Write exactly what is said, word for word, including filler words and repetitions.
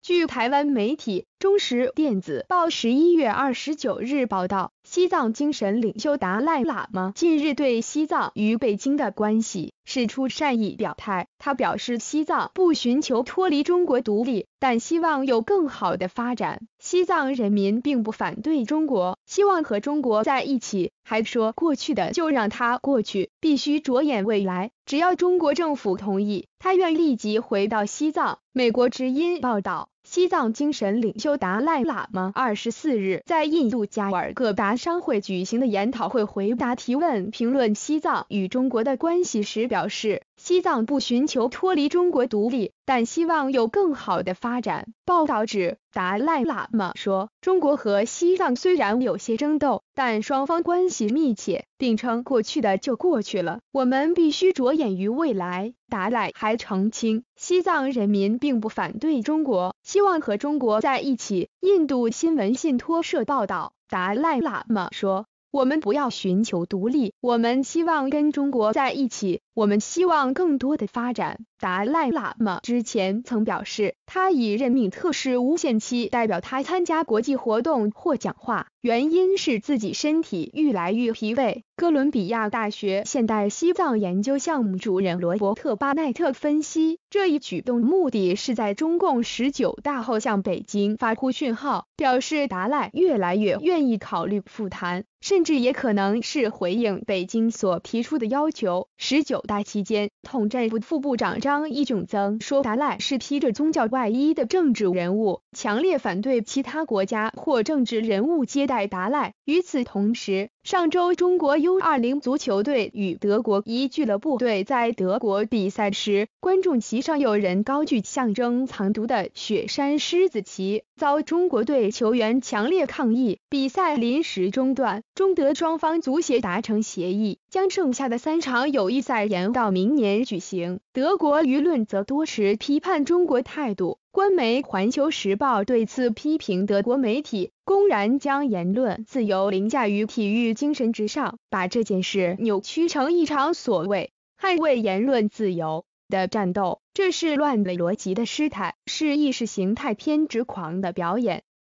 据台湾媒体中时电子报十一月二十九日报道，西藏精神领袖达赖喇嘛近日对西藏与北京的关系释出善意表态。他表示，西藏不寻求脱离中国独立，但希望有更好的发展。西藏人民并不反对中国，希望和中国在一起。还说，过去的就让它过去，必须着眼未来。只要中国政府同意，他愿立即回到西藏。美国之音报道，西藏精神领袖达赖喇嘛二十四日在印度加尔各答商会举行的研讨会回答提问评论西藏与中国的关系时表示，西藏不寻求脱离中国独立，但希望有更好的发展。报道指，达赖喇嘛说，中国和西藏虽然有些争斗，但双方关系密切，并称过去的就过去了，我们必须着眼于未来。达赖还澄清，西藏人民并不反对中国，希望和中国在一起。印度新闻信托社报道，达赖喇嘛说，我们不要寻求独立，我们希望跟中国在一起，我们希望更多的发展。达赖喇嘛之前曾表示，他已任命特使无限期代表他参加国际活动或讲话，原因是自己身体愈来愈疲惫。哥伦比亚大学现代西藏研究项目主任罗伯特·巴奈特分析，这一举动目的是在中共十九大后向北京发出讯号，表示达赖越来越愿意考虑复谈，甚至也可能是回应北京所提出的要求。十九大期间，统战部副部长张义炯曾说，达赖是披着宗教外衣的政治人物，强烈反对其他国家或政治人物接待达赖。与此同时，上周中国 U 二十 足球队与德国一俱乐部队在德国比赛时，观众席上有人高举象征藏毒的雪山狮子旗，遭中国队球员强烈抗议，比赛临时中断。中德双方足协达成协议，将剩下的三场友谊赛延到明年举行。德国舆论则多持批判中国态度。官媒《环球时报》对此批评德国媒体公然将言论自由凌驾于体育精神之上，把这件事扭曲成一场所谓捍卫言论自由的战斗。这是乱了逻辑的失态，是意识形态偏执狂的表演。